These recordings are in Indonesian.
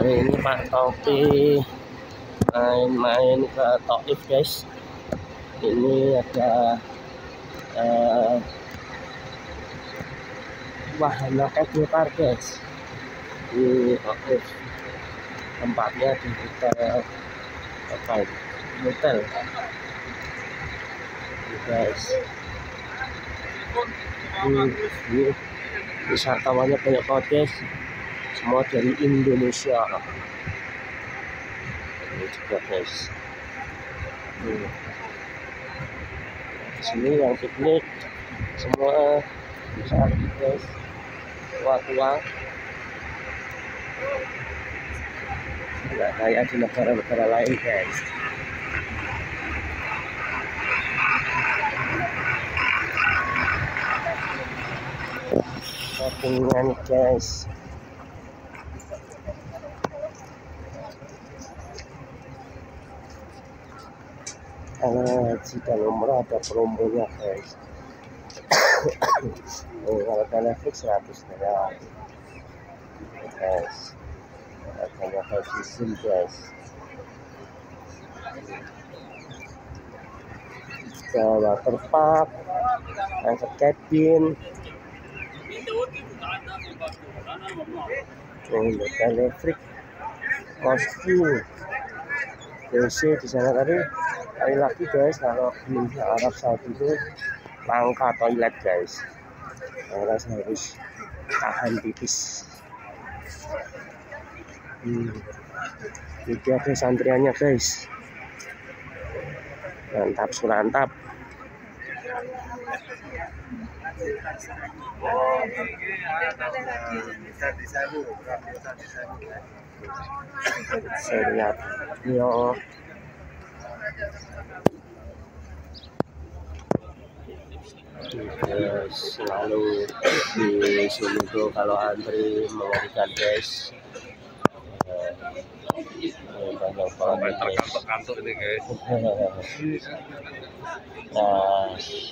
Hari ini Pak Topi main-main ke Taif guys. Ini ada wahana Edukar guys di Taif. Tempatnya di hotel apa ini? Hotel guys. Ini wisatawannya banyak banget guys, semua dari Indonesia. Ini juga guys. Di sini yang piknik semua bisa guys, tua-tua. Nggak kayak di negara-negara lain guys. Shoppingnya nih guys. Jika nomor ada promonya guys. Kalau Netflix 100 real guys. Harganya kayak season guys. Ke waterpark, masuk cabin. Hotel listrik, kostum, WC di sana tadi. Kali lagi guys, kalau di Arab Saudi itu langka toilet guys, karena harus tahan pipis. Ini guys antriannya guys, mantap surantap. Saya lihat yo. Selalu di sini tuh kalau antri mengerikan guys. Banyak banget kantor ini guys. Nah,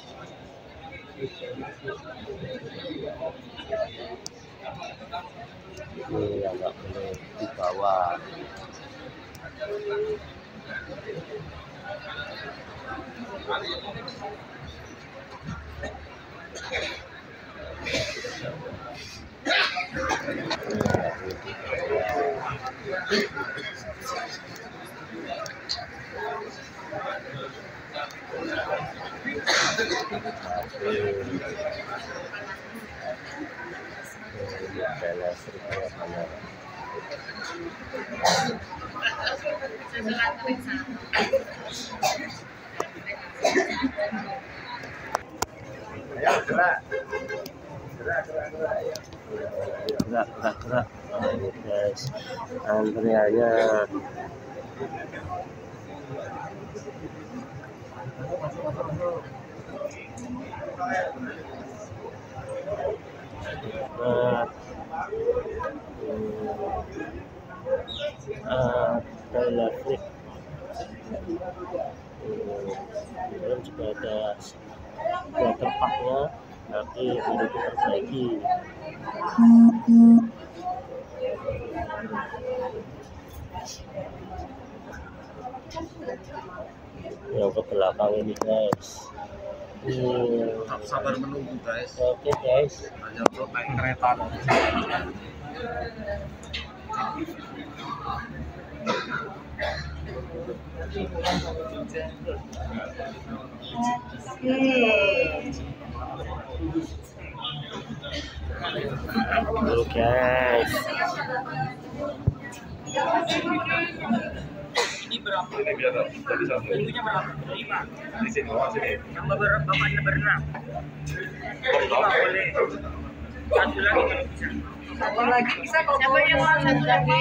ini yang nggak boleh dibawa. Gerak guys, antriannya listrik. Kemudian juga ada waterparknya, tapi untuk diperbaiki. Yang ke belakang ini guys. Sabar menunggu guys. Oke guys. Hanya untuk naik kereta. Halo guys. Ini berapa? Ini biar jadi satu. Pintunya berapa? 5. Di sini sini. Yang bapaknya berenang. 5 boleh. Satu lagi kalau bisa. Satu lagi bisa kalau siapa yang mau satu lagi?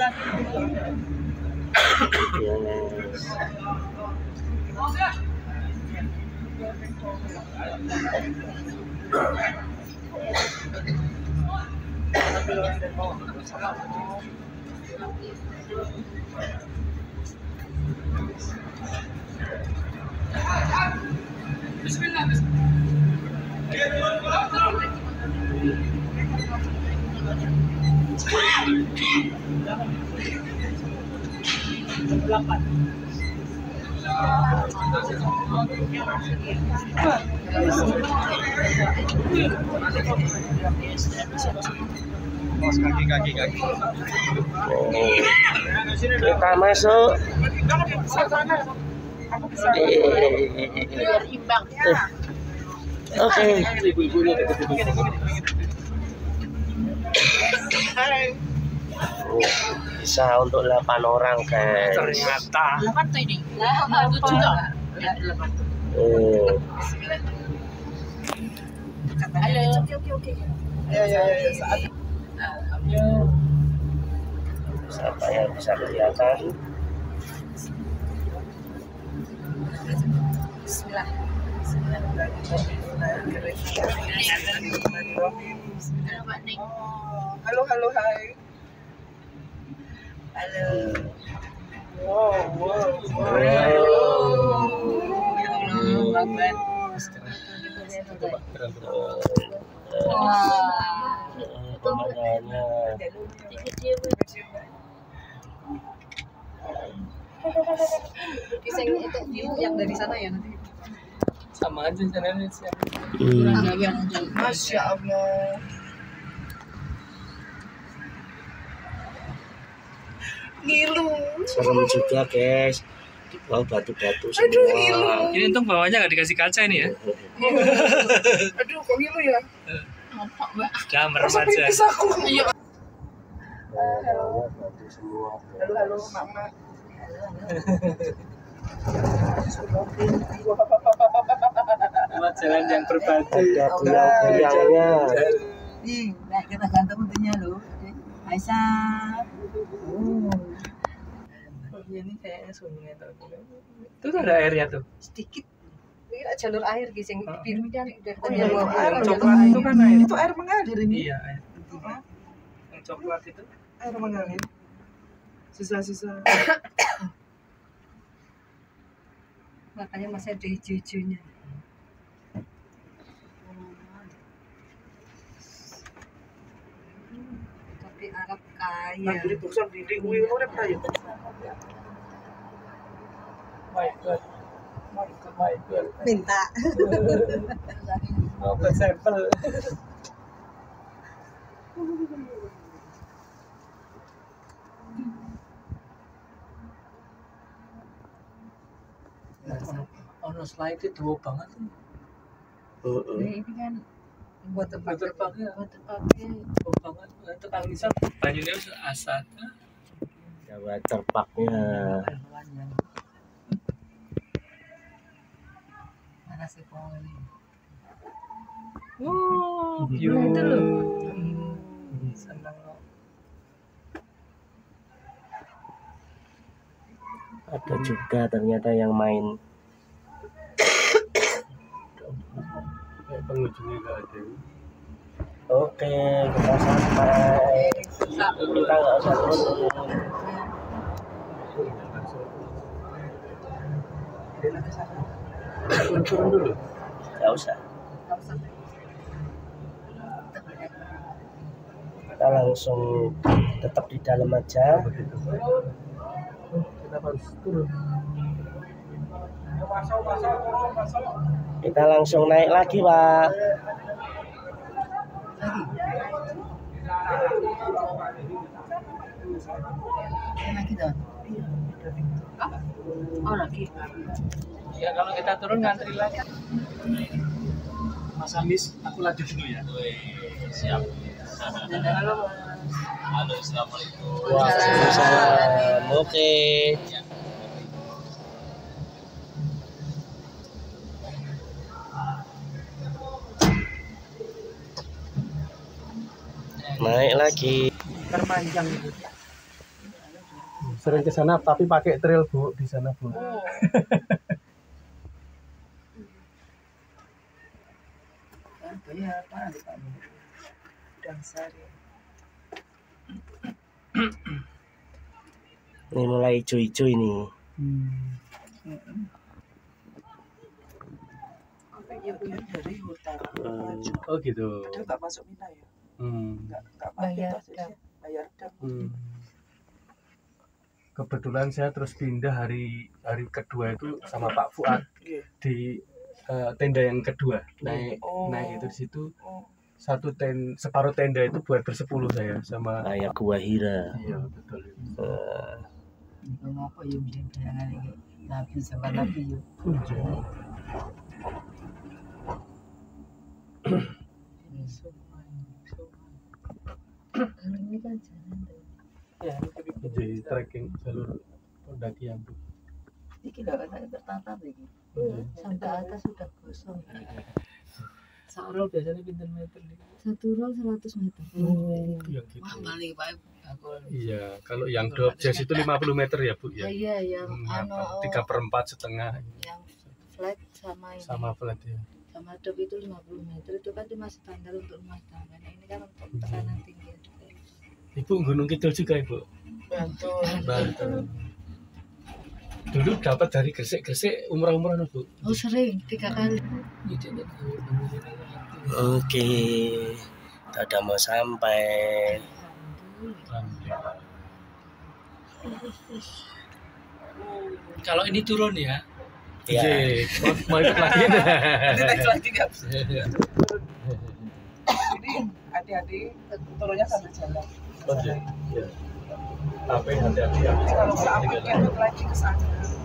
Bismillah. Bismillah. Kaki. Kita masuk. Biar imbang. Oke. Bisa untuk 8 orang, guys. Ternyata. 8 tuh ini. 7 toh. Halo. Oke. Ya. Saat. Siapa yang bisa kelihatan? Bismillah. Halo, hai. Halo. Wow. Ya Allah, Akbar. Pemandangannya. Bisa itu view yang dari sana ya nanti. Sama aja channelnya sih. Masya Allah. Ngilu. Serem juga, guys. Di bawah batu-batu semua. Aduh, ngilu. Ini untung bawahnya nggak dikasih kaca ini ya. Aduh, kok ngilu ya? Nampak, Mbak. Jangan merem aja. Iya. Bawah batu semua. Halo, Mama. Buat jalan yang berbatu. Ada tiang-tiangnya. Nih, nah kita gantung tentunya loh. Aisyah. Ini kayaknya sungai tuh. Itu tuh ada airnya tuh. Sedikit. Ini jalur air guys yang biru kan dari tadi Yang yang coklat itu kan air. Itu air mengalir ini. Iya, air. Yang coklat itu. Air mengalir. Sisa-sisa. makanya masih ada hijau-hijaunya. Tapi Arab kaya. Nah, jadi tuksan di kuwi ngono rek ya. My God. Minta. Mau ke sampel. Ono slide itu dua banget tuh. Nah, ini kan buat tempat Terbangnya buat tempatnya. dua banget. Itu kan bisa banyunya asat. Ya, waterparknya. Mana sih pohon ini? Wow, Nah, itu loh. Senang loh. Ada juga ternyata yang main. Pengunjungnya nggak ada. Oke, kita sampai. Kita nggak usah turun. Turun dulu. Nggak usah. Nggak usah. Kita langsung tetap di dalam aja. Kita harus turun. Kita langsung naik lagi, Pak. Lagi tuh. Oh lagi. Ya kalau kita turun ngantri lagi. Mas Amis, aku lagi dulu ya. Siap. Halo. Halo, assalamualaikum. Waalaikumsalam. Oke. Naik lagi. Terpanjang itu. Sering ke sana tapi pakai trail, Bu, di sana, Bu. Ya apa di kamu? Dan sari. Ini mulai hijau-hijau ini. Iya, dari utara. Oh gitu. Itu tak masuk Mina ya? Hmm. Enggak pakai Bayar tas ya. bayar dam. Kebetulan saya terus pindah hari kedua itu sama Pak Fuad Iya. di tenda yang kedua, naik itu di situ. Separuh tenda itu buat bersepuluh saya sama Kayak gua Hira. iya betul. Ngapa ya bisa jangan ini nabi sama nabi yuk. Ini kan jalan tuh. Ya, Jadi trekking jalur pendakian tuh. Ini loh tertata lagi. Sampai atas sudah kosong. sarol biasanya pinten meter nih? Satu roll 100 meter. Yang gitu. Wah balik Pak. Iya, kalau yang drop jazz itu 50 meter ya Bu ya. Iya yang 3/4,5 yang flat sama ini. sama flat ya. Sama drop itu 50 meter itu kan cuma standar untuk rumah tangga. Nah ini kan untuk tekanan tinggi. Ibu Gunung Kidul juga Ibu. Bantul. Dulu dapat dari Gresik umrah-umrah Bu. Oh sering 3 kali. Oke, kita udah mau sampai. Kalau ini turun ya? Ya, Mau ikut lagi. Ini naik lagi nggak? Ini hati-hati turunnya sambil jalan. Iya. Tapi hati-hati ya. Kalau nggak ikut lagi ke sana.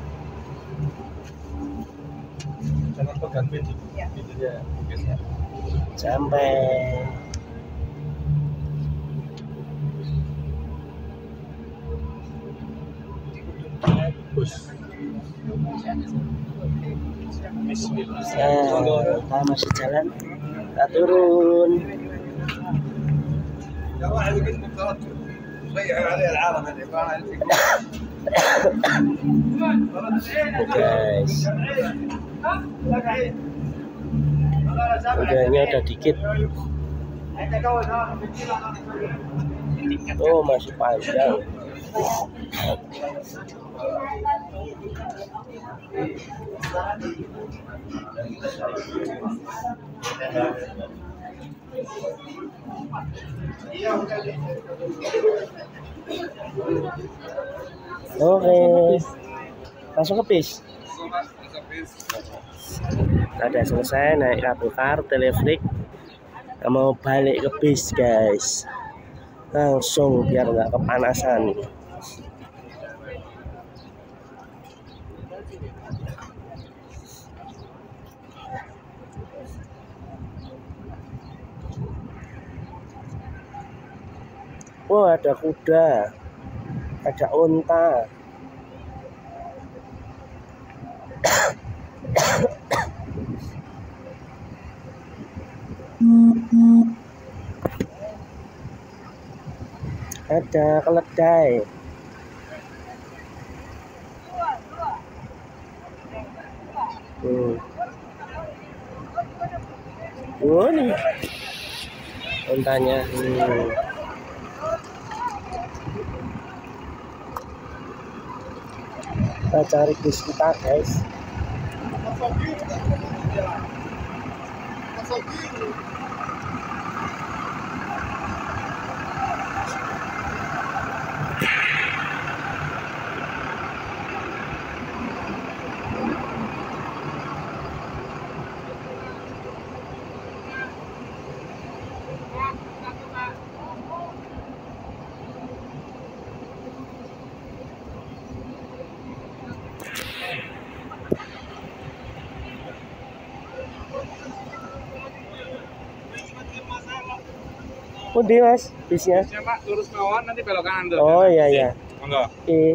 Jangan pegang pintu. Iya. Pintunya. sampai. Bus. Kita masih jalan. Kita turun. Guys, udahnya udah dikit. Oh masih panjang. Oke, langsung ke bis. Udah selesai naik kabel kar, telefrik. Mau balik ke bis guys, langsung biar nggak kepanasan. Wah, ada kuda, ada unta. Ada keledai. Oh nih untanya. Kita cari bis kita guys. Udah mas, bisnya. Pak, lurus kawan nanti belok kanan tuh. Oh iya iya. Monggo.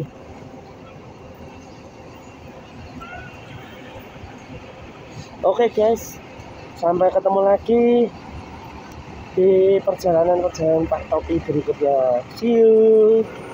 Oke guys, sampai ketemu lagi di perjalanan Pak Topi berikutnya. See you.